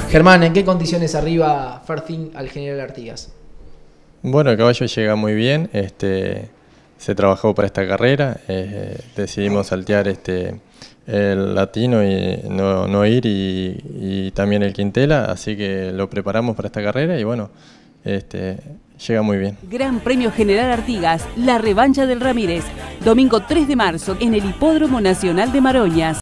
Germán, ¿en qué condiciones arriba Fertin al General Artigas? Bueno, el caballo llega muy bien, se trabajó para esta carrera, decidimos saltear el latino y no ir y también el quintela, así que lo preparamos para esta carrera y bueno, llega muy bien. Gran Premio General Artigas, la revancha del Ramírez, domingo 3 de marzo en el Hipódromo Nacional de Maroñas.